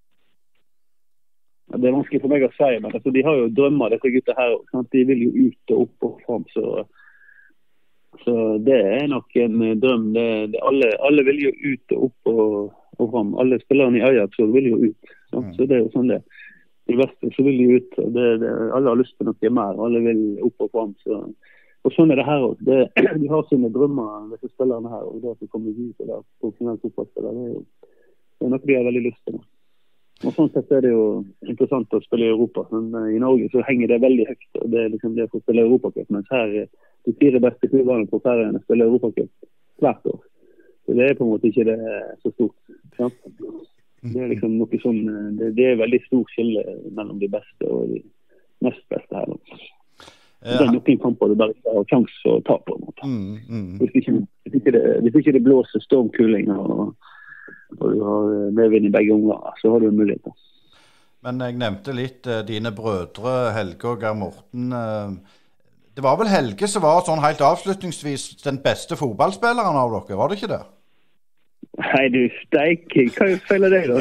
Ja, det vanskelig for meg å si, men altså, de har jo drømmer, disse gutta her. Sant? De vil jo ut og opp og frem, så det nok en drøm. Alle vil jo ut og opp og frem. Alle spillerne i Ajax vil jo ut. Så det jo sånn det. I Vest så vil de ut. Alle har lyst til noe mer. Alle vil opp og frem. Og sånn det her også. De har sine drømmer, disse spillerne her. Og det at de kommer ut og det profesjonelle fotballspillere, det noe de har veldig lyst til. Og sånn sett det jo interessant å spille i Europa. Men i Norge så henger det veldig høyt. Og det liksom det å spille Europacup. Mens her de 4 beste klubbene på Færøyene spiller Europacup hvert år. Så det på en måte ikke det så stort. Ja? Det liksom noe sånn, det veldig stor skille mellom de beste og de nest beste her. Det noen kamper du bare ikke har sjans å ta på en måte. Hvis ikke det blåser stormkuling og du har medvind i begge omganger, så har du en mulighet. Men jeg nevnte litt dine brødre, Helge og Geir Morten. Det var vel Helge som var sånn helt avslutningsvis den beste fotballspilleren av dere, var det ikke det? Nei, du steik. Hva feiler deg da?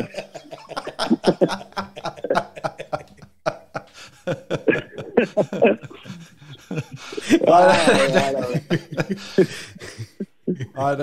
Nei,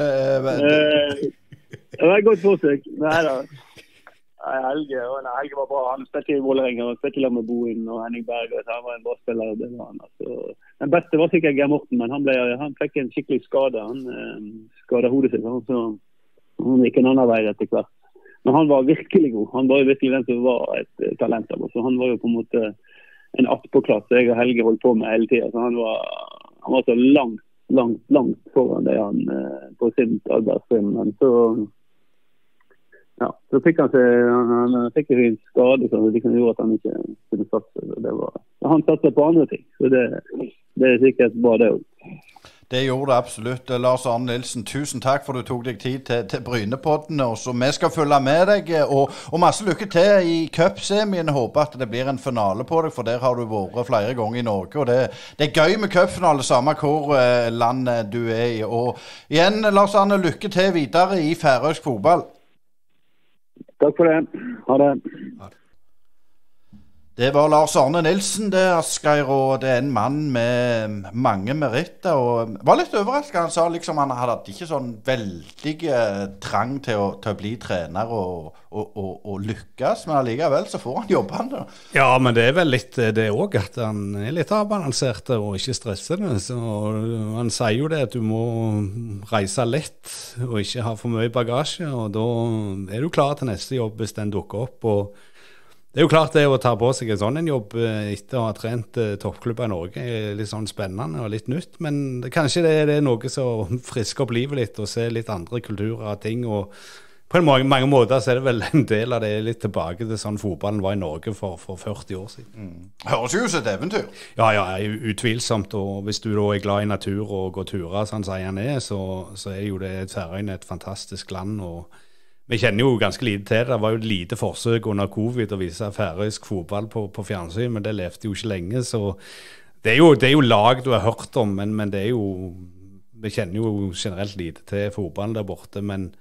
det var godt forsøk. Neida. Helge var bra. Han spilte i Vålerenga, han spilte med Bohin og Henning Berg. Han var en bra spiller. Det var han. Altså. Den beste var sikkert Geir Morten, men han fikk en skikkelig skade. Han skadet hodet sitt. Så han gikk en annen vei etter hvert. Men han var virkelig god. Han var jo virkelig den som var et talent av oss. Så han var jo på en måte en attpåklass jeg og Helge holdt på med hele tiden. Så han var så langt foran det han på sin arbeidstrinn. Men så fikk han fikk en skade som gjorde at han ikke kunne satse. Han satset på andre ting, så det sikkert bra det også. Det gjorde det absolutt. Lars Arne Nilsen, tusen takk for at du tok deg tid til Brynepoddene. Så vi skal følge med deg, og masse lykke til i cupsemien. Håper at det blir en finale på deg, for der har du vært flere ganger i Norge. Og det gøy med cupfinale, samme hvor land du i. Og igjen, Lars Arne, lykke til videre i færøysk fotball. Takk for det. Ha det. Det var Lars Arne Nilsen, det Asgeir, og det en mann med mange meritter. Og var litt overrasket. Han sa liksom han hadde ikke sånn veldig trang til å bli trener og lykkes, men allikevel så får han jobbe han da. Ja, men det vel litt det også, at han litt avbalansert og ikke stressende. Så han sier jo det at du må reise lett og ikke ha for mye bagasje, og da du klar til neste jobb hvis den dukker opp. Og det jo klart det å ta på seg en sånn jobb etter å ha trent toppklubber i Norge er litt sånn spennende og litt nytt, men kanskje det er noe som frisker opp livet litt og ser litt andre kulturer og ting, og på mange måter så er det vel en del av det litt tilbake til sånn fotballen var i Norge for 40 år siden. Høres jo ut som et eventyr. Ja, utvilsomt, og hvis du da er glad i natur og går turer, sånn sier han så er jo det Færøyene et fantastisk land, og vi kjenner jo ganske lite til det. Det var jo et lite forsøk under covid å vise færøysk fotball på fjernsyn, men det levde jo ikke lenge, så det er jo lag du har hørt om, men det er jo, vi kjenner jo generelt lite til fotballen der borte, men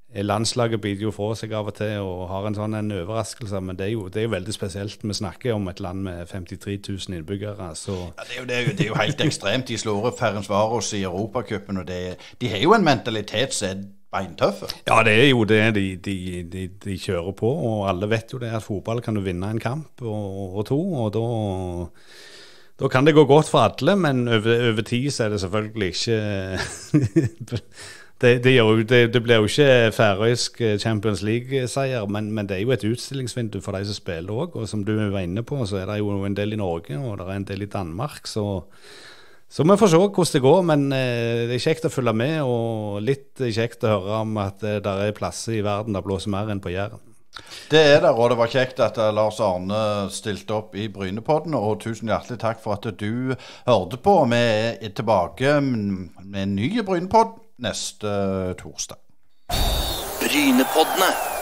landslaget biter jo fra seg av og til og har en overraskelse, men det er jo veldig spesielt. Vi snakker om et land med 53 000 innbyggere. Så. Ja, det er jo helt ekstremt. De slår opp Ferencvaros i Europacupen, og de har jo en mentalitet som er beintøffe. Ja, det er jo det de kjører på, og alle vet jo det at fotball kan du vinne en kamp og to, og da kan det gå godt for alle, men over tid så er det selvfølgelig ikke Det blir jo ikke færøysk Champions League-seier, men det er jo et utstillingsvindu for de som spiller også, og som du var inne på, så er det jo en del i Norge, og det er en del i Danmark, så vi får se hvordan det går, men det er kjekt å følge med, og litt kjekt å høre om at det er plasser i verden der blåser mer enn på Jæren. Det er der, og det var kjekt at Lars Arne stilte opp i Brynepodden, og tusen hjertelig takk for at du hørte på. Vi er tilbake med en ny Brynepodd neste torsdag. Brynepoddene.